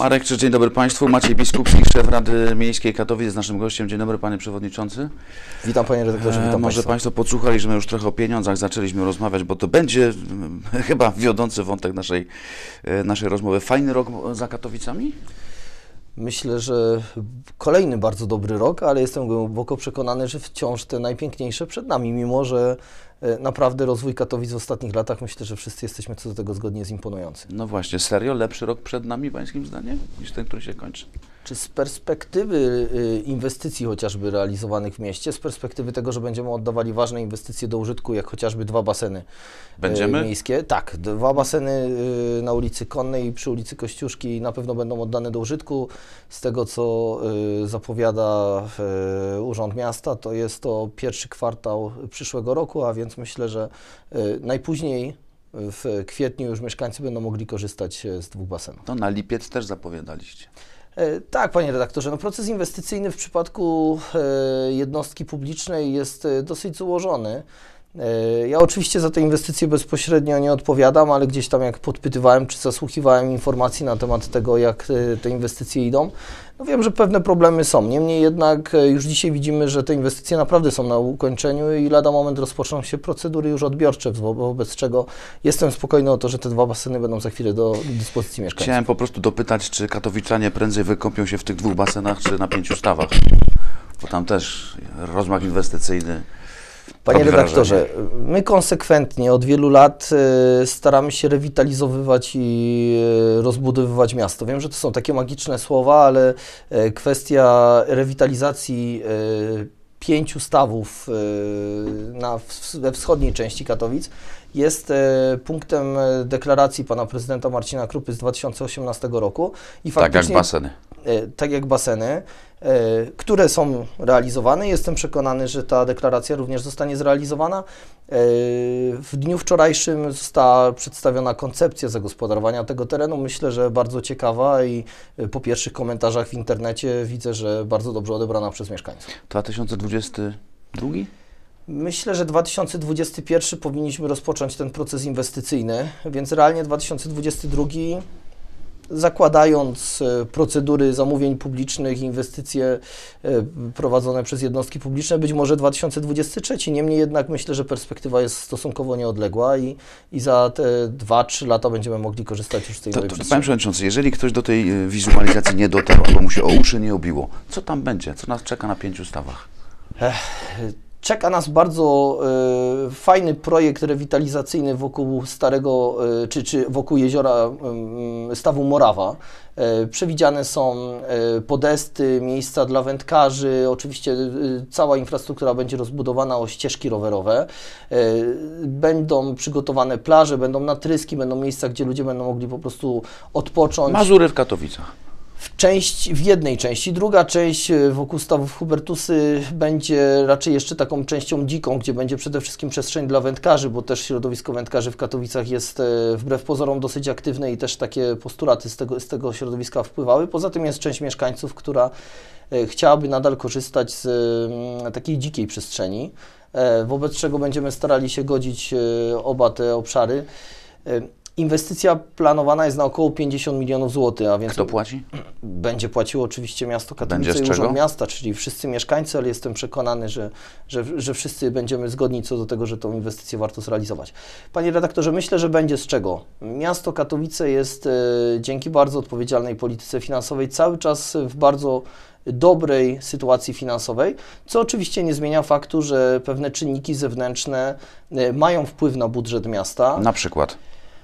Marek Krzyż, dzień dobry Państwu. Maciej Biskupski, szef Rady Miejskiej Katowic jest naszym gościem. Dzień dobry Panie Przewodniczący. Witam Panie Redaktorze, witam Może Państwo podsłuchali, że my już trochę o pieniądzach zaczęliśmy rozmawiać, bo to będzie chyba wiodący wątek naszej rozmowy. Fajny rok za Katowicami? Myślę, że kolejny bardzo dobry rok, ale jestem głęboko przekonany, że wciąż te najpiękniejsze przed nami, mimo że naprawdę rozwój Katowic w ostatnich latach, myślę, że wszyscy jesteśmy co do tego zgodnie, jest imponujący. No właśnie, serio? Lepszy rok przed nami, Pańskim zdaniem, niż ten, który się kończy? Czy z perspektywy inwestycji chociażby realizowanych w mieście, z perspektywy tego, że będziemy oddawali ważne inwestycje do użytku, jak chociażby 2 baseny miejskie? Tak, 2 baseny na ulicy Konnej i przy ulicy Kościuszki na pewno będą oddane do użytku. Z tego, co zapowiada Urząd Miasta, to jest to pierwszy kwartał przyszłego roku, a więc myślę, że najpóźniej w kwietniu już mieszkańcy będą mogli korzystać z 2 basenów. To na lipiec też zapowiadaliście. Tak, Panie Redaktorze, no proces inwestycyjny w przypadku jednostki publicznej jest dosyć złożony. Ja oczywiście za te inwestycje bezpośrednio nie odpowiadam, ale gdzieś tam jak podpytywałem czy zasłuchiwałem informacji na temat tego, jak te inwestycje idą, no wiem, że pewne problemy są. Niemniej jednak już dzisiaj widzimy, że te inwestycje naprawdę są na ukończeniu i lada moment rozpoczną się procedury już odbiorcze, wobec czego jestem spokojny o to, że te 2 baseny będą za chwilę do dyspozycji mieszkańców. Chciałem po prostu dopytać, czy katowiczanie prędzej wykąpią się w tych 2 basenach, czy na 5 stawach, bo tam też rozmach inwestycyjny. Panie redaktorze, my konsekwentnie od wielu lat staramy się rewitalizowywać i rozbudowywać miasto. Wiem, że to są takie magiczne słowa, ale kwestia rewitalizacji 5 stawów we wschodniej części Katowic jest punktem deklaracji pana prezydenta Marcina Krupy z 2018 roku. I tak jak baseny. Tak jak baseny, które są realizowane. Jestem przekonany, że ta deklaracja również zostanie zrealizowana. W dniu wczorajszym została przedstawiona koncepcja zagospodarowania tego terenu. Myślę, że bardzo ciekawa i po pierwszych komentarzach w internecie widzę, że bardzo dobrze odebrana przez mieszkańców. 2022? Myślę, że 2021 powinniśmy rozpocząć ten proces inwestycyjny, więc realnie 2022, zakładając procedury zamówień publicznych, inwestycje prowadzone przez jednostki publiczne, być może 2023. Niemniej jednak myślę, że perspektywa jest stosunkowo nieodległa i za te 2-3 lata będziemy mogli korzystać już z tej nowej przestrzeni. Panie Przewodniczący, jeżeli ktoś do tej wizualizacji nie dotarł, albo mu się o uszy nie obiło, co tam będzie? Co nas czeka na 5 stawach? Czeka nas bardzo fajny projekt rewitalizacyjny wokół starego, czy wokół jeziora stawu Morawa. Przewidziane są podesty, miejsca dla wędkarzy, oczywiście cała infrastruktura będzie rozbudowana o ścieżki rowerowe. Będą przygotowane plaże, będą natryski, będą miejsca, gdzie ludzie będą mogli po prostu odpocząć. Mazury w Katowicach. W jednej części. Druga część wokół stawów Hubertusy będzie raczej jeszcze taką częścią dziką, gdzie będzie przede wszystkim przestrzeń dla wędkarzy, bo też środowisko wędkarzy w Katowicach jest wbrew pozorom dosyć aktywne i też takie postulaty z tego środowiska wpływały. Poza tym jest część mieszkańców, która chciałaby nadal korzystać z takiej dzikiej przestrzeni, wobec czego będziemy starali się godzić oba te obszary. Inwestycja planowana jest na około 50 milionów złotych, a więc... Kto płaci? Będzie płaciło oczywiście miasto Katowice i Urząd Miasta, czyli wszyscy mieszkańcy, ale jestem przekonany, że wszyscy będziemy zgodni co do tego, że tą inwestycję warto zrealizować. Panie redaktorze, myślę, że będzie z czego. Miasto Katowice jest dzięki bardzo odpowiedzialnej polityce finansowej cały czas w bardzo dobrej sytuacji finansowej, co oczywiście nie zmienia faktu, że pewne czynniki zewnętrzne mają wpływ na budżet miasta. Na przykład?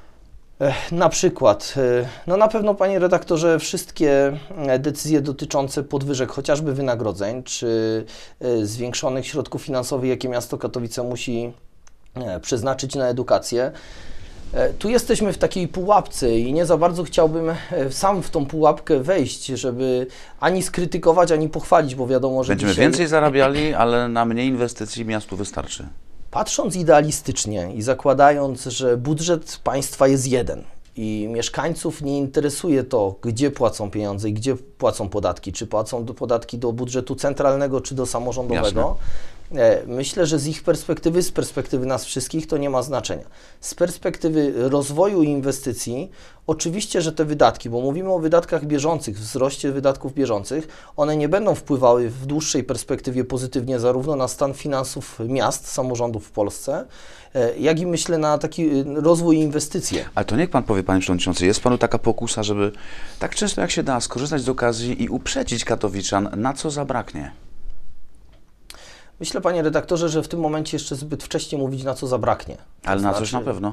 No na pewno, panie redaktorze, wszystkie decyzje dotyczące podwyżek chociażby wynagrodzeń, czy zwiększonych środków finansowych, jakie miasto Katowice musi przeznaczyć na edukację. Tu jesteśmy w takiej pułapce i nie za bardzo chciałbym sam w tą pułapkę wejść, żeby ani skrytykować, ani pochwalić, bo wiadomo, że będziemy więcej zarabiali, ale na mniej inwestycji miastu wystarczy. Patrząc idealistycznie i zakładając, że budżet państwa jest jeden i mieszkańców nie interesuje to, gdzie płacą pieniądze i gdzie płacą podatki, czy płacą podatki do budżetu centralnego, czy do samorządowego, Myślę, że z ich perspektywy, z perspektywy nas wszystkich to nie ma znaczenia. Z perspektywy rozwoju i inwestycji, oczywiście, że te wydatki, bo mówimy o wydatkach bieżących, wzroście wydatków bieżących, one nie będą wpływały w dłuższej perspektywie pozytywnie zarówno na stan finansów miast, samorządów w Polsce, jak i myślę na taki rozwój i inwestycje. Ale to niech pan powie, panie przewodniczący, jest panu taka pokusa, żeby tak często jak się da skorzystać z okazji i uprzedzić katowiczan, na co zabraknie? Myślę, panie redaktorze, że w tym momencie jeszcze zbyt wcześnie mówić, na co zabraknie. Ale na coś na pewno.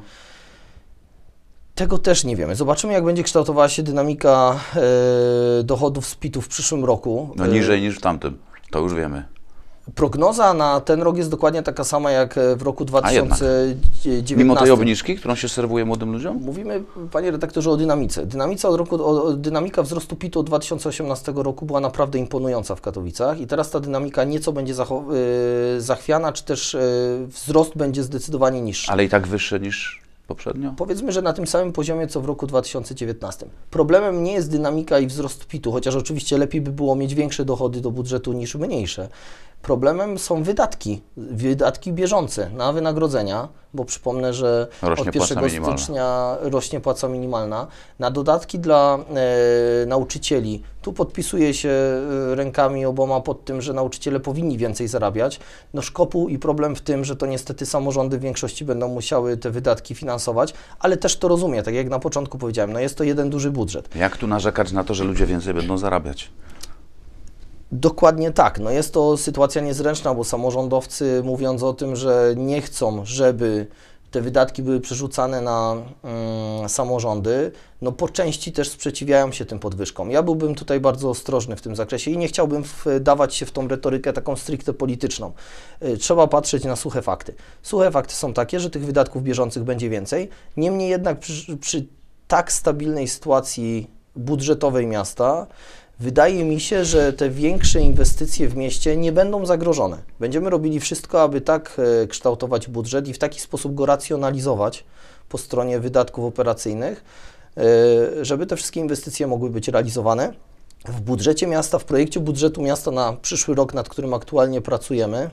Tego też nie wiemy. Zobaczymy, jak będzie kształtowała się dynamika dochodów z PIT-u w przyszłym roku. No niżej niż w tamtym, to już wiemy. Prognoza na ten rok jest dokładnie taka sama jak w roku 2019. Mimo tej obniżki, którą się serwuje młodym ludziom? Mówimy, panie redaktorze, o dynamice. Dynamika wzrostu PIT-u od 2018 roku była naprawdę imponująca w Katowicach i teraz ta dynamika nieco będzie zachwiana, czy też wzrost będzie zdecydowanie niższy. Ale i tak wyższy niż poprzednio? Powiedzmy, że na tym samym poziomie, co w roku 2019. Problemem nie jest dynamika i wzrost PIT-u, chociaż oczywiście lepiej by było mieć większe dochody do budżetu niż mniejsze. Problemem są wydatki bieżące na wynagrodzenia, bo przypomnę, że Rośnie od 1 płaca minimalna. stycznia rośnie płaca minimalna, na dodatki dla nauczycieli. Tu podpisuje się rękami oboma pod tym, że nauczyciele powinni więcej zarabiać. No szkopuł i problem w tym, że to niestety samorządy w większości będą musiały te wydatki finansować, ale też to rozumiem, tak jak na początku powiedziałem, no jest to jeden duży budżet. Jak tu narzekać na to, że ludzie więcej będą zarabiać? Dokładnie tak. No jest to sytuacja niezręczna, bo samorządowcy, mówiąc o tym, że nie chcą, żeby te wydatki były przerzucane na samorządy, no po części też sprzeciwiają się tym podwyżkom. Ja byłbym tutaj bardzo ostrożny w tym zakresie i nie chciałbym wdawać się w tą retorykę taką stricte polityczną. Trzeba patrzeć na suche fakty. Suche fakty są takie, że tych wydatków bieżących będzie więcej. Niemniej jednak przy tak stabilnej sytuacji budżetowej miasta, wydaje mi się, że te większe inwestycje w mieście nie będą zagrożone. Będziemy robili wszystko, aby tak kształtować budżet i w taki sposób go racjonalizować po stronie wydatków operacyjnych, żeby te wszystkie inwestycje mogły być realizowane. W budżecie miasta, w projekcie budżetu miasta na przyszły rok, nad którym aktualnie pracujemy,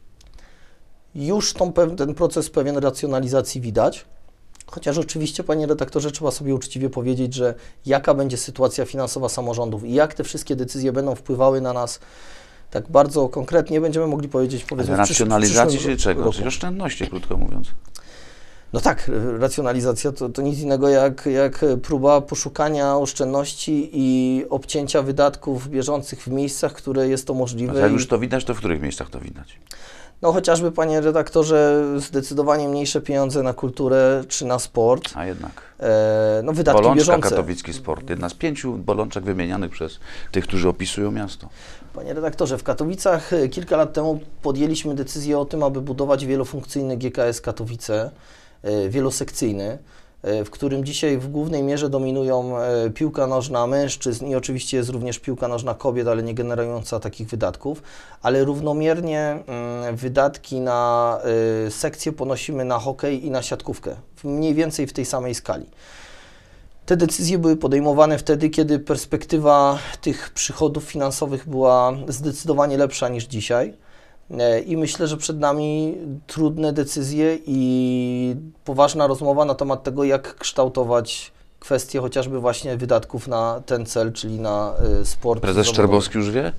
już ten proces pewien racjonalizacji widać. Chociaż oczywiście, panie redaktorze, trzeba sobie uczciwie powiedzieć, że jaka będzie sytuacja finansowa samorządów i jak te wszystkie decyzje będą wpływały na nas tak bardzo konkretnie, będziemy mogli powiedzieć, powiedzmy, racjonalizacji w przyszłym czy czego? roku. Czyli oszczędności, krótko mówiąc. No tak, racjonalizacja to nic innego jak próba poszukania oszczędności i obcięcia wydatków bieżących w miejscach, które jest to możliwe. A jak już to widać, to w których miejscach to widać? No chociażby, panie redaktorze, zdecydowanie mniejsze pieniądze na kulturę czy na sport. A jednak. No wydatki Bolączka bieżące. katowicki sport. Jedna z 5 bolączek wymienianych przez tych, którzy opisują miasto. Panie redaktorze, w Katowicach kilka lat temu podjęliśmy decyzję o tym, aby budować wielofunkcyjny GKS Katowice, wielosekcyjny, w którym dzisiaj w głównej mierze dominują piłka nożna mężczyzn i oczywiście jest również piłka nożna kobiet, ale nie generująca takich wydatków, ale równomiernie wydatki na sekcje ponosimy na hokej i na siatkówkę, mniej więcej w tej samej skali. Te decyzje były podejmowane wtedy, kiedy perspektywa tych przychodów finansowych była zdecydowanie lepsza niż dzisiaj. I myślę, że przed nami trudne decyzje i poważna rozmowa na temat tego, jak kształtować kwestie chociażby właśnie wydatków na ten cel, czyli na sport. Prezes Szczerbowski już wie?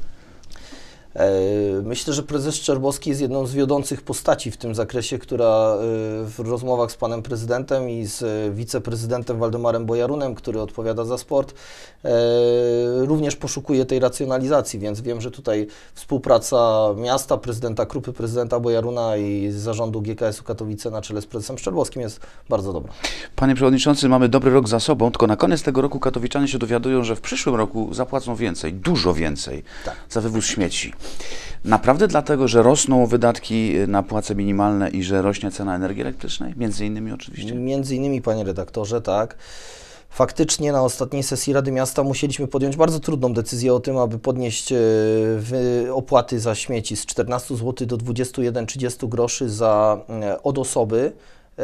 Myślę, że prezes Szczerbowski jest jedną z wiodących postaci w tym zakresie, która w rozmowach z panem prezydentem i z wiceprezydentem Waldemarem Bojarunem, który odpowiada za sport, również poszukuje tej racjonalizacji, więc wiem, że tutaj współpraca miasta, prezydenta Krupy, prezydenta Bojaruna i zarządu GKS-u Katowice na czele z prezesem Szczerbowskim jest bardzo dobra. Panie przewodniczący, mamy dobry rok za sobą, tylko na koniec tego roku katowiczanie się dowiadują, że w przyszłym roku zapłacą więcej, dużo więcej za wywóz śmieci. Naprawdę dlatego, że rosną wydatki na płace minimalne i że rośnie cena energii elektrycznej? Między innymi oczywiście. Między innymi, panie redaktorze, tak. Faktycznie na ostatniej sesji Rady Miasta musieliśmy podjąć bardzo trudną decyzję o tym, aby podnieść opłaty za śmieci z 14 zł do 21,30 groszy od osoby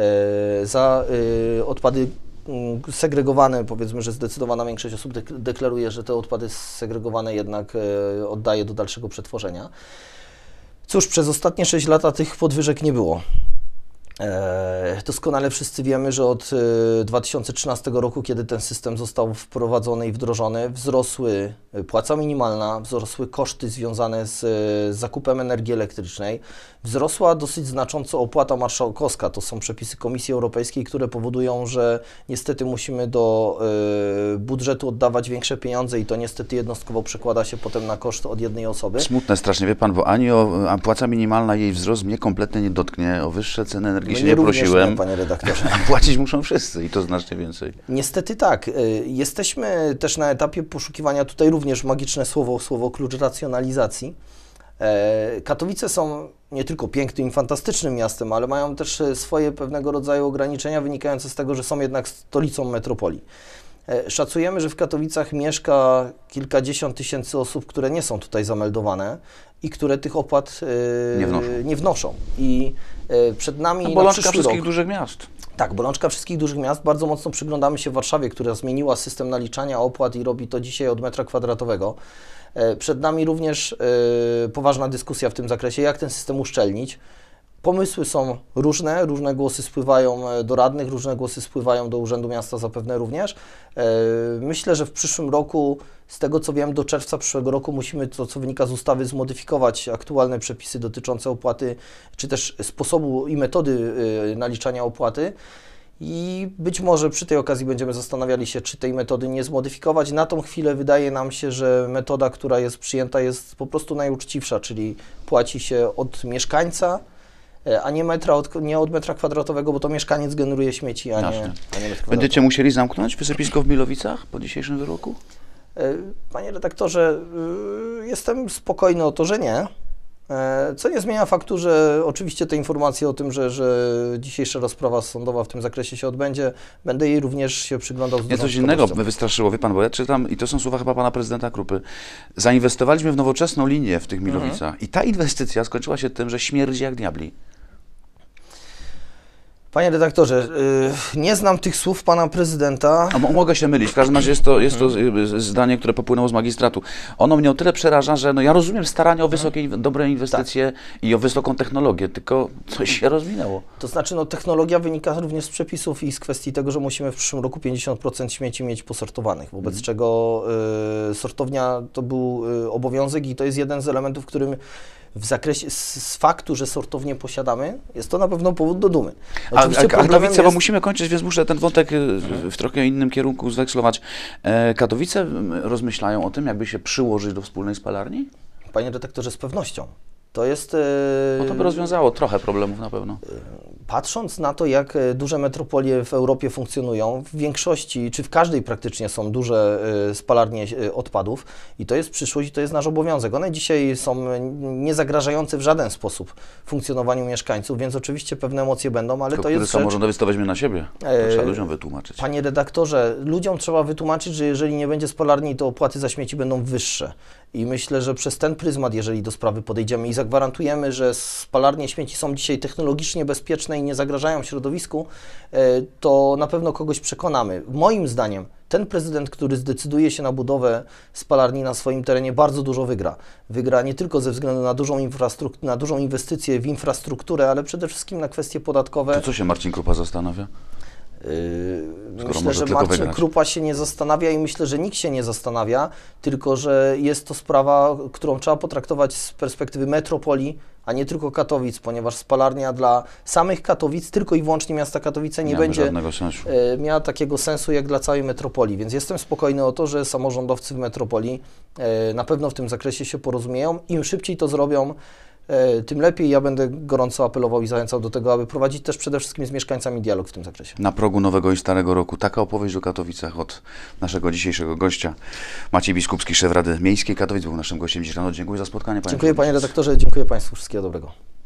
za odpady segregowane. Powiedzmy, że zdecydowana większość osób deklaruje, że te odpady segregowane jednak oddaje do dalszego przetworzenia. Cóż, przez ostatnie 6 lata tych podwyżek nie było. Doskonale wszyscy wiemy, że od 2013 roku, kiedy ten system został wprowadzony i wdrożony, wzrosły płaca minimalna, wzrosły koszty związane z zakupem energii elektrycznej, wzrosła dosyć znacząco opłata marszałkowska. To są przepisy Komisji Europejskiej, które powodują, że niestety musimy do budżetu oddawać większe pieniądze i to niestety jednostkowo przekłada się potem na koszt od jednej osoby. Smutne strasznie, wie pan, bo a płaca minimalna, jej wzrost mnie kompletnie nie dotknie. O wyższe ceny energii się nie prosiłem. Nie, panie redaktorze. A płacić muszą wszyscy i to znacznie więcej. Niestety tak. Jesteśmy też na etapie poszukiwania, tutaj również magiczne słowo klucz racjonalizacji. Katowice są nie tylko pięknym i fantastycznym miastem, ale mają też swoje pewnego rodzaju ograniczenia wynikające z tego, że są jednak stolicą metropolii. Szacujemy, że w Katowicach mieszka kilkadziesiąt tysięcy osób, które nie są tutaj zameldowane i które tych opłat nie wnoszą. I przed nami na przyszły wszystkich rok, dużych miast. tak, bolączka wszystkich dużych miast. Bardzo mocno przyglądamy się Warszawie, która zmieniła system naliczania opłat i robi to dzisiaj od metra kwadratowego. Przed nami również poważna dyskusja w tym zakresie, jak ten system uszczelnić. Pomysły są różne, różne głosy spływają do radnych, różne głosy spływają do Urzędu Miasta zapewne również. Myślę, że w przyszłym roku, z tego co wiem, do czerwca przyszłego roku musimy, to co wynika z ustawy, zmodyfikować aktualne przepisy dotyczące opłaty, czy też sposobu i metody naliczania opłaty. I być może przy tej okazji będziemy zastanawiali się, czy tej metody nie zmodyfikować. Na tą chwilę wydaje nam się, że metoda, która jest przyjęta, jest po prostu najuczciwsza, czyli płaci się od mieszkańca, a nie od metra kwadratowego, bo to mieszkaniec generuje śmieci, a nie metr kwadratowy. Będziecie musieli zamknąć wysypisko w Milowicach po dzisiejszym wyroku? Panie redaktorze, jestem spokojny o to, że nie. Co nie zmienia faktu, że oczywiście te informacje o tym, że dzisiejsza rozprawa sądowa w tym zakresie się odbędzie, będę jej również się przyglądał z dużą Coś innego ciekawością. wystraszyło, wie pan, bo ja czytam, i to są słowa chyba pana prezydenta Krupy, zainwestowaliśmy w nowoczesną linię w tych Milowicach i ta inwestycja skończyła się tym, że śmierdzi jak diabli. Panie redaktorze, nie znam tych słów pana prezydenta. A mogę się mylić, w każdym razie jest to zdanie, które popłynęło z magistratu. Ono mnie o tyle przeraża, że ja rozumiem starania o wysokie, dobre inwestycje i o wysoką technologię, tylko coś się rozwinęło. To znaczy, technologia wynika również z przepisów i z kwestii tego, że musimy w przyszłym roku 50% śmieci mieć posortowanych, wobec czego sortownia to był obowiązek i to jest jeden z elementów, którym w zakresie z faktu, że sortownię posiadamy, jest to na pewno powód do dumy. A Katowice, bo musimy kończyć, więc muszę ten wątek w trochę innym kierunku zwekslować. Katowice rozmyślają o tym, jakby się przyłożyć do wspólnej spalarni? Panie redaktorze, z pewnością. To jest... Bo to by rozwiązało trochę problemów na pewno. Patrząc na to, jak duże metropolie w Europie funkcjonują, w większości, czy w każdej praktycznie są duże spalarnie odpadów i to jest przyszłość i to jest nasz obowiązek. One dzisiaj są niezagrażające w żaden sposób funkcjonowaniu mieszkańców, więc oczywiście pewne emocje będą, ale to jest rzecz... Samorządowiec to weźmie na siebie. To trzeba ludziom wytłumaczyć. Panie redaktorze, ludziom trzeba wytłumaczyć, że jeżeli nie będzie spalarni, to opłaty za śmieci będą wyższe. I myślę, że przez ten pryzmat, jeżeli do sprawy podejdziemy i zagwarantujemy, że spalarnie śmieci są dzisiaj technologicznie bezpieczne i nie zagrażają środowisku, to na pewno kogoś przekonamy. Moim zdaniem ten prezydent, który zdecyduje się na budowę spalarni na swoim terenie, bardzo dużo wygra. Wygra nie tylko ze względu na dużą inwestycję w infrastrukturę, ale przede wszystkim na kwestie podatkowe. To co się Marcin Krupa zastanawia? Myślę, że Marcin Krupa się nie zastanawia i myślę, że nikt się nie zastanawia, tylko że jest to sprawa, którą trzeba potraktować z perspektywy metropolii, a nie tylko Katowic, ponieważ spalarnia dla samych Katowic, tylko i wyłącznie miasta Katowice nie będzie miała takiego sensu jak dla całej metropolii, więc jestem spokojny o to, że samorządowcy w metropolii na pewno w tym zakresie się porozumieją. Im szybciej to zrobią, tym lepiej. Ja będę gorąco apelował i zachęcał do tego, aby prowadzić też przede wszystkim z mieszkańcami dialog w tym zakresie. Na progu nowego i starego roku. Taka opowieść o Katowicach od naszego dzisiejszego gościa. Maciej Biskupski, szef Rady Miejskiej Katowic, był naszym gościem dziś rano. Dziękuję za spotkanie, panie Dziękuję, panie redaktorze, dziękuję państwu. Wszystkiego dobrego.